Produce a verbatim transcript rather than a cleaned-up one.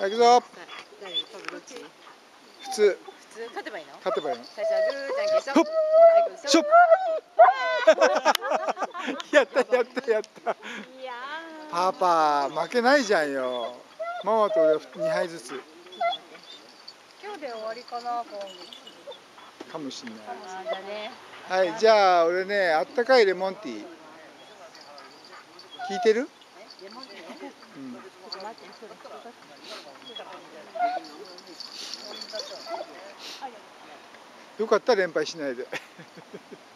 行くぞ。 誰？パブどっち？ 普通。 普通勝てばいいの？ 勝てばいいの。 最初はグーじゃんけんしょ。 ほっ。しょっ。やったやったやった。 いやパパ負けないじゃんよ。ママと俺にはいずつ。 今日で終わりかな、今かもしんない。 あ、だね。 はい、じゃあ俺ね、あったかいレモンティー。聞いてる？ レモンティー？ うん。 ちょっと待って、それ。 よかったら連敗しないで。